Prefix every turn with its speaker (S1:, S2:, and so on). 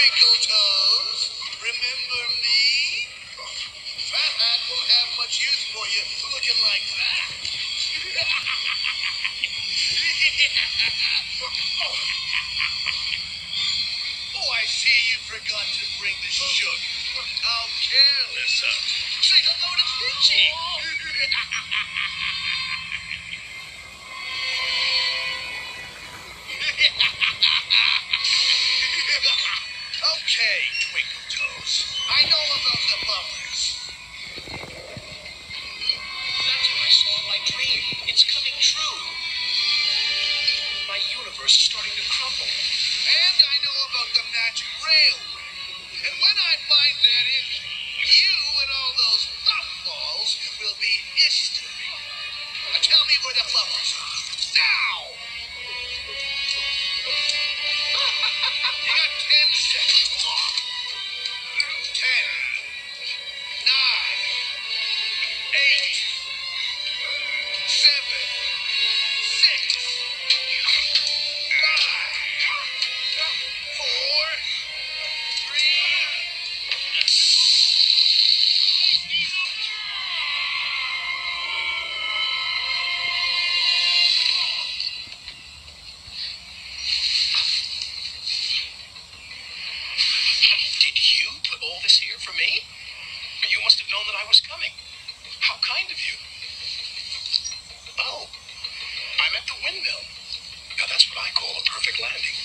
S1: Twinkle Toes, remember me? Fat Hat won't have much use for you looking like that. Oh, I see you forgot to bring the sugar. How careless of you. Say hello to Pitchy. Okay, Twinkle Toes. I know about the bumpers.
S2: That's what I saw in my dream. It's coming true. My universe is starting to crumble.
S1: And I know about the magic railway. And when I find that engine, you and all those puffballs will be history. Tell me where the bumpers are. Now! You got 10 seconds. 10, 9, 8, 7, 6, 5, 4,
S2: Did you put all this here for me? You must have known that I was coming. How kind of you. Oh, I'm at the windmill. Now that's what I call a perfect landing.